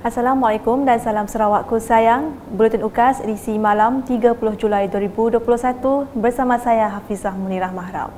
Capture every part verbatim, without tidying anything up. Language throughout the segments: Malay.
Assalamualaikum dan salam Sarawakku sayang. Buletin UKAS edisi malam tiga puluh Julai dua ribu dua puluh satu bersama saya Hafizah Munirah Mahram.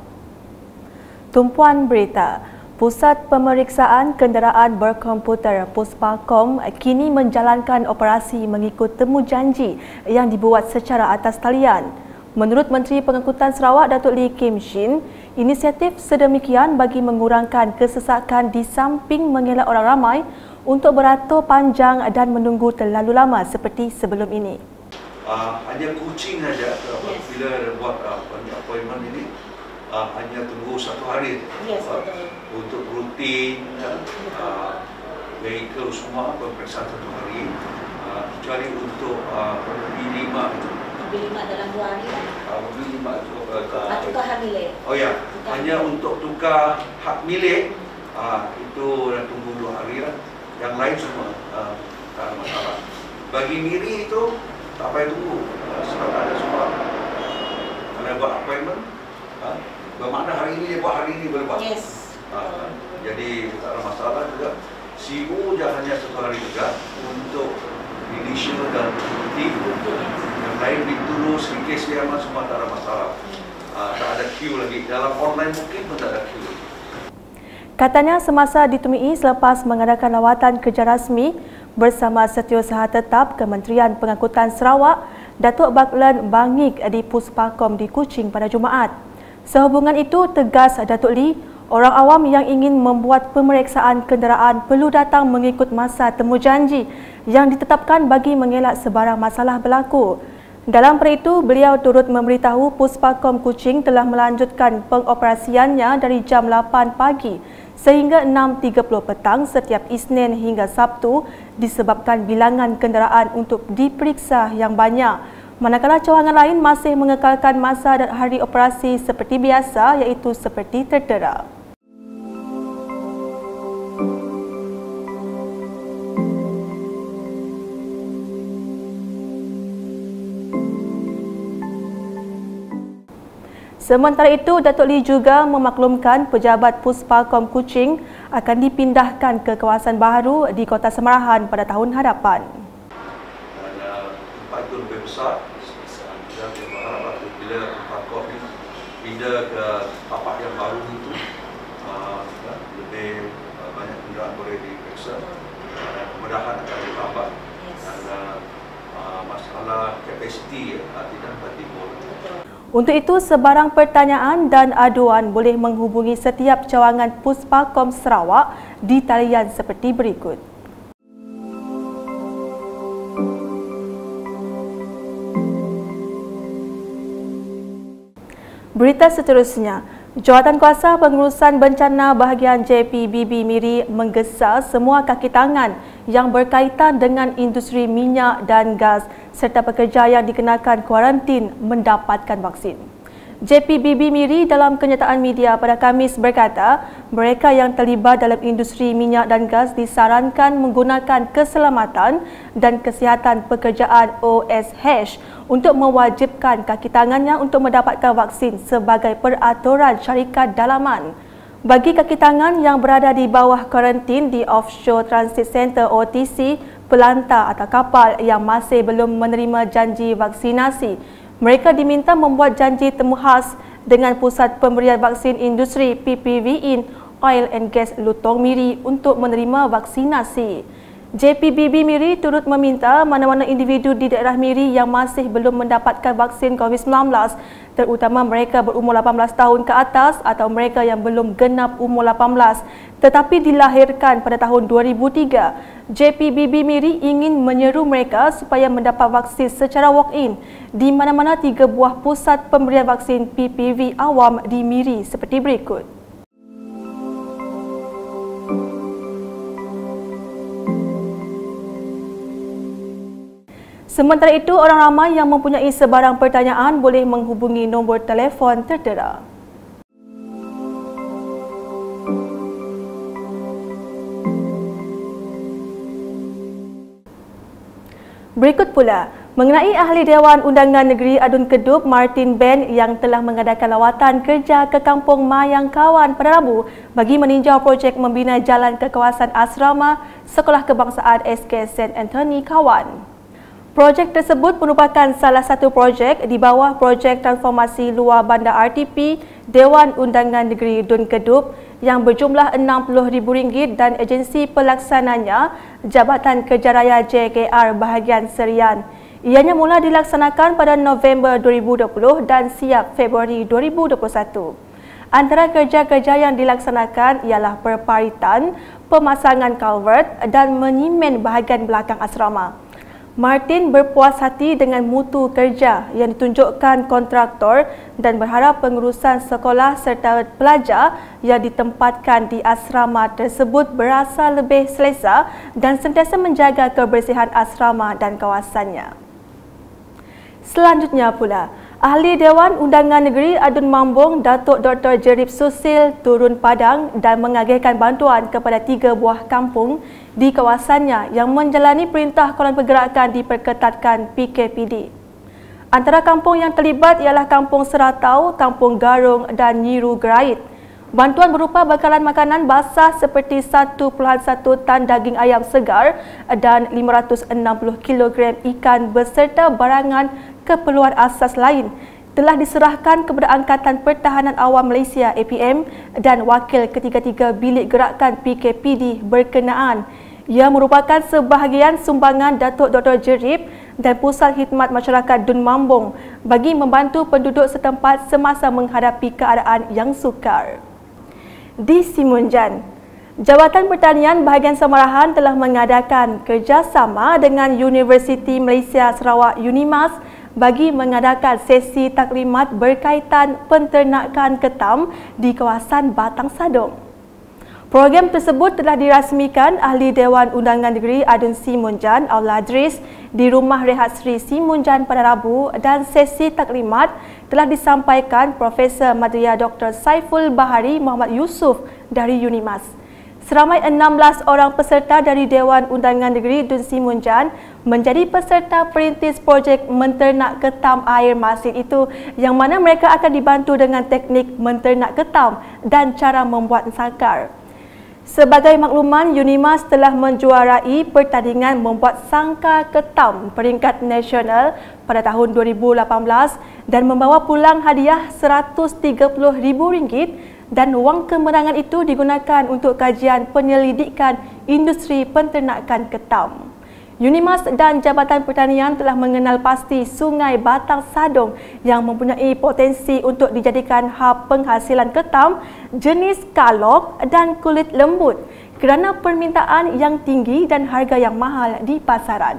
Tumpuan berita. Pusat Pemeriksaan Kenderaan Berkomputer Puspakom kini menjalankan operasi mengikut temujanji yang dibuat secara atas talian. Menurut Menteri Pengangkutan Sarawak Datuk Lee Kim Shin, inisiatif sedemikian bagi mengurangkan kesesakan di samping mengelak orang ramai untuk beratur panjang dan menunggu terlalu lama seperti sebelum ini. Uh, hanya kucing saja apabila yes. buat uh, appointment ini uh, hanya tunggu satu hari yes, uh, untuk rutin uh, vehicle semua pemeriksaan satu hari uh, kecuali untuk uh, mobil lima itu mobil lima dalam dua hari lah. Uh, mobil lima itu uh, uh, tukar hak milik. Oh ya, tukar hanya milik. Untuk tukar hak milik uh, itu dah tunggu dua hari lah. Yang lain semua uh, tak ada masalah. Bagi Miri itu tak payah tunggu uh, sebab ada semua. Kalau buat appointment, uh, bermakna hari ini dia buat, hari ini boleh buat. Yes. Uh, jadi tak ada masalah juga. C U je hanya satu hari juga untuk initial dan tim. Yang lain ditulus, kes dia semua tak ada masalah. Uh, tak ada queue lagi. Dalam online mungkin pun tak ada queue. Katanya semasa ditemui selepas mengadakan lawatan kerja rasmi bersama Setiausaha Tetap Kementerian Pengangkutan Sarawak, Datuk Baklan Bangig di Puspakom di Kuching pada Jumaat. Sehubungan itu, tegas Datuk Lee, orang awam yang ingin membuat pemeriksaan kenderaan perlu datang mengikut masa temujanji yang ditetapkan bagi mengelak sebarang masalah berlaku. Dalam perkara itu, beliau turut memberitahu Puspakom Kuching telah melanjutkan pengoperasiannya dari jam lapan pagi sehingga enam tiga puluh petang setiap Isnin hingga Sabtu disebabkan bilangan kenderaan untuk diperiksa yang banyak. Manakala cawangan lain masih mengekalkan masa dan hari operasi seperti biasa iaitu seperti tertera. Sementara itu, Datuk Lee juga memaklumkan pejabat Puspakom Kuching akan dipindahkan ke kawasan baru di Kota Semarahan pada tahun hadapan. Dan uh, tempat itu lebih besar, dan kita berharap bila Puspakom ini pindah ke tapak yang baru itu, uh, lebih uh, banyak kenderaan boleh diperiksa dan kemudahan akan ditambah dan uh, uh, masalah kapasiti uh, tidak dapat timbul. Untuk itu, sebarang pertanyaan dan aduan boleh menghubungi setiap cawangan Puspakom Sarawak di talian seperti berikut. Berita seterusnya, Jawatankuasa Pengurusan Bencana Bahagian J P B B Miri menggesa semua kaki tangan yang berkaitan dengan industri minyak dan gas serta pekerja yang dikenakan kuarantin mendapatkan vaksin. J P B B Miri dalam kenyataan media pada Khamis berkata, mereka yang terlibat dalam industri minyak dan gas disarankan menggunakan keselamatan dan kesihatan pekerjaan O S H untuk mewajibkan kaki tangannya untuk mendapatkan vaksin sebagai peraturan syarikat dalaman. Bagi kaki tangan yang berada di bawah kuarantin di Offshore Transit Center O T C, pelantar atau kapal yang masih belum menerima janji vaksinasi, mereka diminta membuat janji temu khas dengan Pusat Pemberian Vaksin Industri P P V in Oil and Gas Lutong Miri untuk menerima vaksinasi. J P B B Miri turut meminta mana-mana individu di daerah Miri yang masih belum mendapatkan vaksin COVID sembilan belas, terutama mereka berumur lapan belas tahun ke atas atau mereka yang belum genap umur lapan belas tetapi dilahirkan pada tahun dua ribu tiga. J P B B Miri ingin menyeru mereka supaya mendapat vaksin secara walk-in di mana-mana tiga buah pusat pemberian vaksin P P V awam di Miri seperti berikut. Sementara itu, orang ramai yang mempunyai sebarang pertanyaan boleh menghubungi nombor telefon tertera. Berikut pula, mengenai ahli Dewan Undangan Negeri Adun Kedup Martin Ben yang telah mengadakan lawatan kerja ke Kampung Mayang Kawan pada Rabu bagi meninjau projek membina jalan ke kawasan asrama Sekolah Kebangsaan S K Saint Anthony Kawan. Projek tersebut merupakan salah satu projek di bawah projek transformasi luar bandar R T P Dewan Undangan Negeri Dun Kedup yang berjumlah enam puluh ribu ringgit dan agensi pelaksananya Jabatan Kerja Raya J K R bahagian Serian. Ianya mula dilaksanakan pada November dua ribu dua puluh dan siap Februari dua ribu dua puluh satu. Antara kerja-kerja yang dilaksanakan ialah perparitan, pemasangan kalvert dan menyimen bahagian belakang asrama. Martin berpuas hati dengan mutu kerja yang ditunjukkan kontraktor dan berharap pengurusan sekolah serta pelajar yang ditempatkan di asrama tersebut berasa lebih selesa dan sentiasa menjaga kebersihan asrama dan kawasannya. Selanjutnya pula, Ahli Dewan Undangan Negeri Adun Mambung Datuk Doktor Jerip Susil turun padang dan mengagihkan bantuan kepada tiga buah kampung di kawasannya yang menjalani perintah Kawalan Pergerakan diperketatkan P K P D. Antara kampung yang terlibat ialah Kampung Seratau, Kampung Garung dan Nyiru Gerait. Bantuan berupa bekalan makanan basah seperti satu perpuluhan satu tan daging ayam segar dan lima ratus enam puluh kilogram ikan beserta barangan keperluan asas lain telah diserahkan kepada Angkatan Pertahanan Awam Malaysia A P M dan wakil ketiga-tiga bilik gerakan P K P D berkenaan. Ia merupakan sebahagian sumbangan Datuk Doktor Jerip dan Pusat Khidmat Masyarakat Dun Mambung bagi membantu penduduk setempat semasa menghadapi keadaan yang sukar. Di Simunjan, Jabatan Pertanian bahagian Samarahan telah mengadakan kerjasama dengan Universiti Malaysia Sarawak UNIMAS bagi mengadakan sesi taklimat berkaitan penternakan ketam di kawasan Batang Sadong. Program tersebut telah dirasmikan Ahli Dewan Undangan Negeri Adun Simunjan Auladris di Rumah Rehat Sri Simunjan pada Rabu dan sesi taklimat telah disampaikan Profesor Madria Doktor Saiful Bahari Muhammad Yusof dari UNIMAS. Seramai enam belas orang peserta dari Dewan Undangan Negeri Dun Simunjan menjadi peserta perintis projek menternak ketam air masin itu yang mana mereka akan dibantu dengan teknik menternak ketam dan cara membuat sangkar. Sebagai makluman, UNIMAS telah menjuarai pertandingan membuat sangkar ketam peringkat nasional pada tahun dua ribu lapan belas dan membawa pulang hadiah seratus tiga puluh ribu ringgit dan wang kemenangan itu digunakan untuk kajian penyelidikan industri penternakan ketam. UNIMAS dan Jabatan Pertanian telah mengenal pasti Sungai Batang Sadong yang mempunyai potensi untuk dijadikan hub penghasilan ketam jenis kalok dan kulit lembut kerana permintaan yang tinggi dan harga yang mahal di pasaran.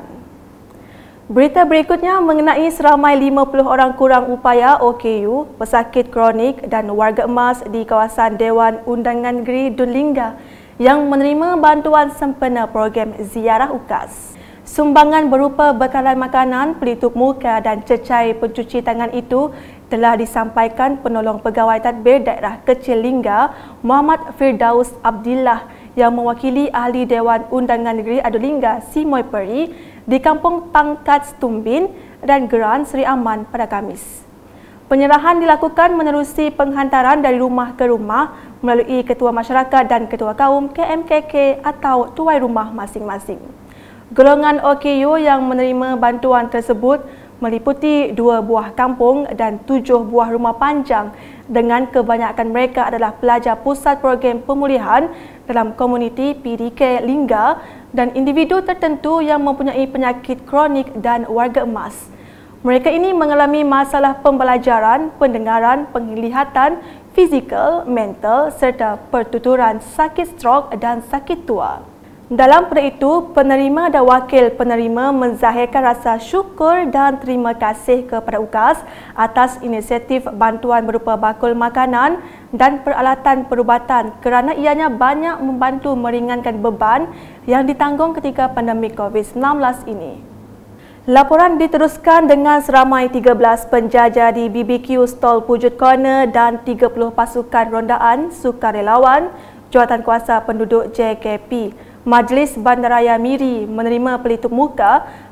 Berita berikutnya mengenai seramai lima puluh orang kurang upaya O K U, pesakit kronik dan warga emas di kawasan Dewan Undangan Negeri Dun Lingga yang menerima bantuan sempena program ziarah UKAS. Sumbangan berupa bekalan makanan, pelitup muka dan cecair pencuci tangan itu telah disampaikan penolong pegawai tadbir daerah kecil Lingga Muhammad Firdaus Abdillah yang mewakili Ahli Dewan Undangan Negeri Adun Lingga Simoy Peri di Kampung Pangkat Stumbin dan Geran Seri Aman pada Khamis. Penyerahan dilakukan menerusi penghantaran dari rumah ke rumah melalui Ketua Masyarakat dan Ketua Kaum K M K K atau tuai rumah masing-masing. Golongan O K U yang menerima bantuan tersebut meliputi dua buah kampung dan tujuh buah rumah panjang dengan kebanyakan mereka adalah pelajar Pusat Program Pemulihan dalam komuniti P D K Lingga dan individu tertentu yang mempunyai penyakit kronik dan warga emas. Mereka ini mengalami masalah pembelajaran, pendengaran, penglihatan, fizikal, mental serta pertuturan, sakit strok dan sakit tua. Dalam pada itu, penerima dan wakil penerima menzahirkan rasa syukur dan terima kasih kepada UKAS atas inisiatif bantuan berupa bakul makanan dan peralatan perubatan kerana ianya banyak membantu meringankan beban yang ditanggung ketika pandemik COVID sembilan belas ini. Laporan diteruskan dengan seramai tiga belas penjajah di B B Q Stall Pujut Corner dan tiga puluh pasukan rondaan sukarelawan Jawatankuasa Penduduk J K P. Majlis Bandaraya Miri menerima pelitup muka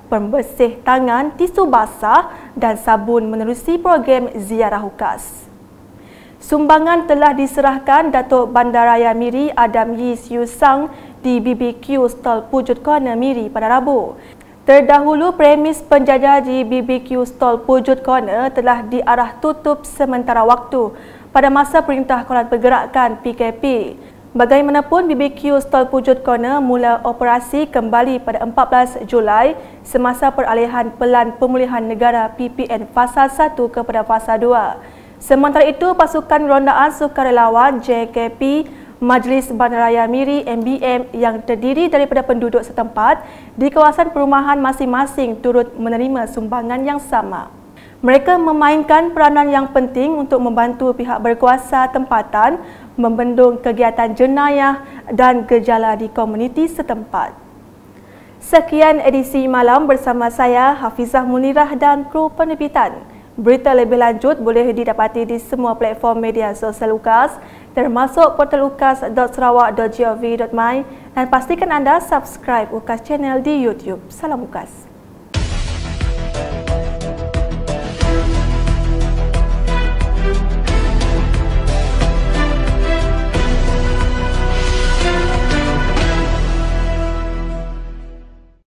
pembersih tangan, tisu basah dan sabun menerusi program ziarah UKAS. Sumbangan telah diserahkan Datuk Bandaraya Miri Adam Yee Siu Sang di B B Q Stall Pujut Corner Miri pada Rabu. Terdahulu, premis penjajah di B B Q Stall Pujut Corner telah diarah tutup sementara waktu pada masa Perintah Kawalan Pergerakan P K P. Bagaimanapun, B B Q Stall Pujut Corner mula operasi kembali pada empat belas Julai semasa peralihan Pelan Pemulihan Negara P P N Fasa satu kepada Fasa dua. Sementara itu, pasukan rondaan sukarelawan J K P Majlis Bandaraya Miri M B M yang terdiri daripada penduduk setempat di kawasan perumahan masing-masing turut menerima sumbangan yang sama. Mereka memainkan peranan yang penting untuk membantu pihak berkuasa tempatan membendung kegiatan jenayah dan gejala di komuniti setempat. Sekian edisi malam bersama saya, Hafizah Munirah dan kru penerbitan. Berita lebih lanjut boleh didapati di semua platform media sosial UKAS termasuk portal ukas dot sarawak dot gov dot my dan pastikan anda subscribe UKAS Channel di YouTube. Salam UKAS.